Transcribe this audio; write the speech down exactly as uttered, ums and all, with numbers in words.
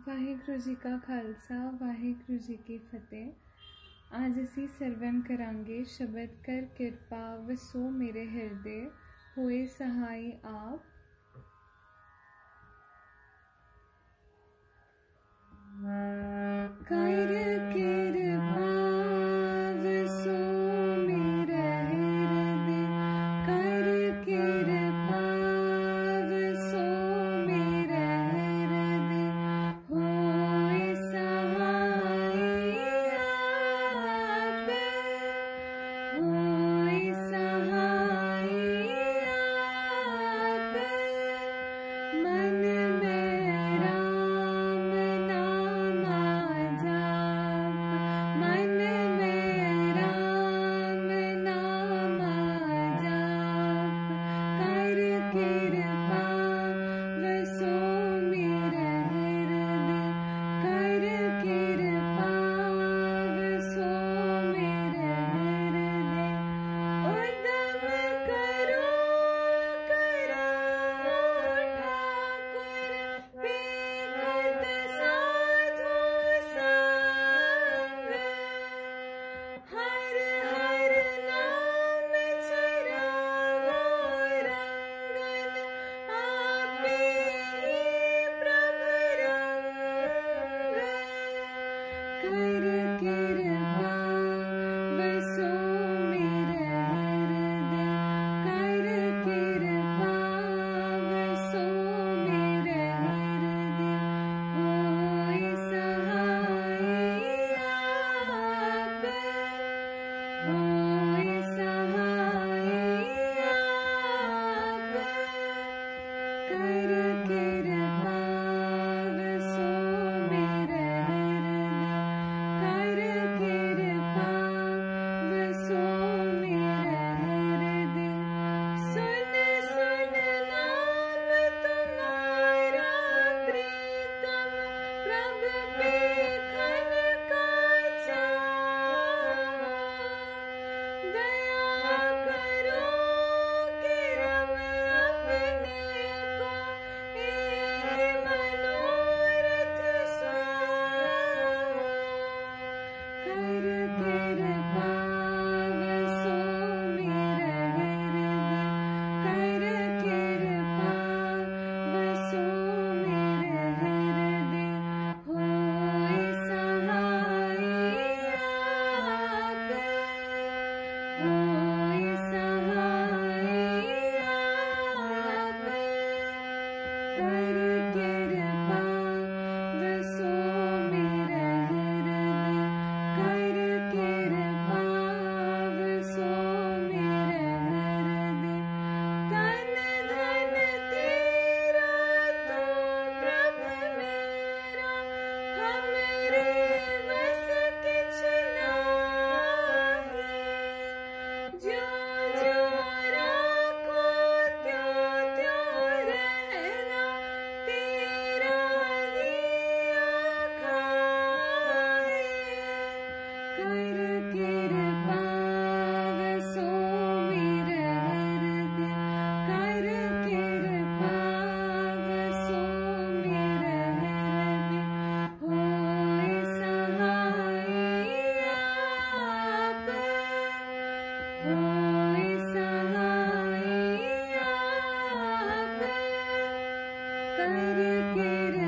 वाहिगुरु जी का खालसा वाहिगुरु जी की फतेह। आज असी सरवण करांगे शब्द कर किरपा वसो मेरे हृदय होए सहाय आप। कर किरपा वसो मेरे हृदय, कर किरपा वसो मेरे हृदय होए सहाय आप, होए सहाय आप। मन में राम नाम जाप, मन में राम नाम जाप। कर किरपा वसो मेरे हृदय, कर किरपा वसो मेरे हृदय। उद्यम करो कराओ ठाकुर पेखत साधु संग। हर हर नाम चरावो रंगन, आपे ही प्रभु रंग। कर किरपा वसो मेरे हृदय, कर किरपा वसो मेरे हृदय होए सहाय आप, होए सहाय आप। कर किरपा वसो मेरे हृदय, कर किरपा वसो मेरे हृदय। सुन सुन नाम तुम्हारा प्रीतम, प्रभु पेखन का चावा। दया करो कि रम अपने को ए मनोरथ स्वाहा। कर किरपा वसो मेरे हृदय, कर किरपा वसो मेरे हृदय होए सहाय आप, होए सहाय आप। कर किरपा वसो मेरे हृदय, कर किरपा वसो मेरे हृदय। तन धन तेरा तो प्रभु मेरा, हमरे वस किछ नाहि। जो जो राखो त्यों त्यों रहना, तेरा दिया खाए। कर किरपा वसो मेरे हृदय, कर किरपा वसो मेरे हृदय होए सहाय आप, होए सहाय आप। कर किरपा